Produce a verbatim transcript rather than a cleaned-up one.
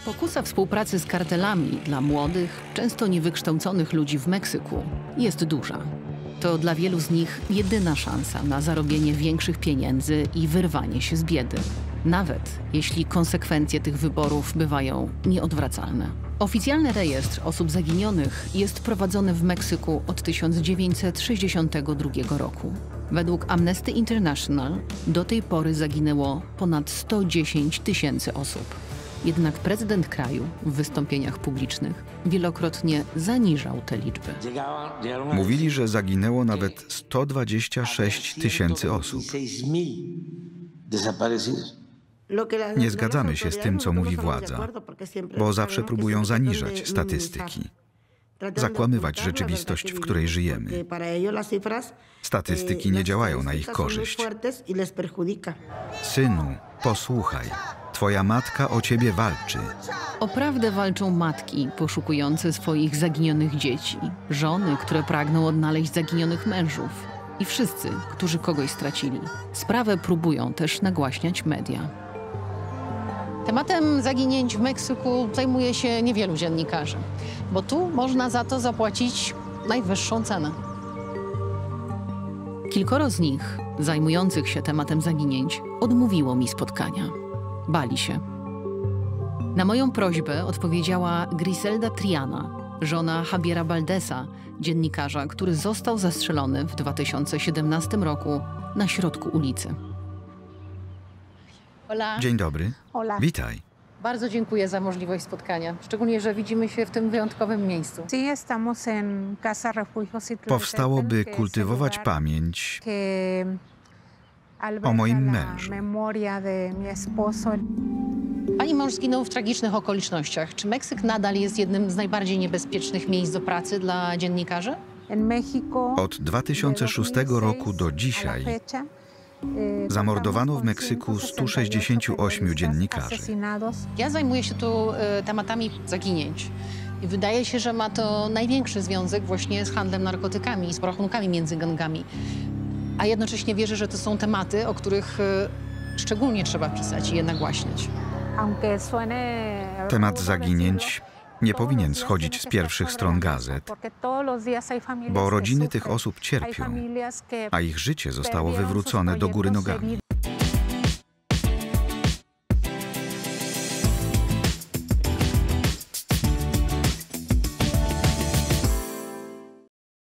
Pokusa współpracy z kartelami dla młodych, często niewykształconych ludzi w Meksyku jest duża. To dla wielu z nich jedyna szansa na zarobienie większych pieniędzy i wyrwanie się z biedy. Nawet jeśli konsekwencje tych wyborów bywają nieodwracalne. Oficjalny rejestr osób zaginionych jest prowadzony w Meksyku od tysiąc dziewięćset sześćdziesiątego drugiego roku. Według Amnesty International do tej pory zaginęło ponad sto dziesięć tysięcy osób. Jednak prezydent kraju w wystąpieniach publicznych wielokrotnie zaniżał te liczby. Mówili, że zaginęło nawet sto dwadzieścia sześć tysięcy osób. Nie zgadzamy się z tym, co mówi władza, bo zawsze próbują zaniżać statystyki, zakłamywać rzeczywistość, w której żyjemy. Statystyki nie działają na ich korzyść. Synu, posłuchaj, twoja matka o ciebie walczy. O prawdę walczą matki poszukujące swoich zaginionych dzieci, żony, które pragną odnaleźć zaginionych mężów i wszyscy, którzy kogoś stracili. Sprawę próbują też nagłaśniać media. Tematem zaginięć w Meksyku zajmuje się niewielu dziennikarzy, bo tu można za to zapłacić najwyższą cenę. Kilkoro z nich, zajmujących się tematem zaginięć, odmówiło mi spotkania. Bali się. Na moją prośbę odpowiedziała Griselda Triana, żona Javiera Valdesa, dziennikarza, który został zastrzelony w dwa tysiące siedemnastym roku na środku ulicy. Hola. Dzień dobry. Hola. Witaj. Bardzo dziękuję za możliwość spotkania, szczególnie, że widzimy się w tym wyjątkowym miejscu. Powstało, by kultywować pamięć o moim mężu. Pani mąż zginął w tragicznych okolicznościach. Czy Meksyk nadal jest jednym z najbardziej niebezpiecznych miejsc do pracy dla dziennikarzy? Od dwa tysiące szóstego roku do dzisiaj zamordowano w Meksyku stu sześćdziesięciu ośmiu dziennikarzy. Ja zajmuję się tu y, tematami zaginięć. I wydaje się, że ma to największy związek właśnie z handlem narkotykami i z porachunkami między gangami. A jednocześnie wierzę, że to są tematy, o których y, szczególnie trzeba pisać i je nagłaśniać. Temat zaginięć nie powinien schodzić z pierwszych stron gazet, bo rodziny tych osób cierpią, a ich życie zostało wywrócone do góry nogami.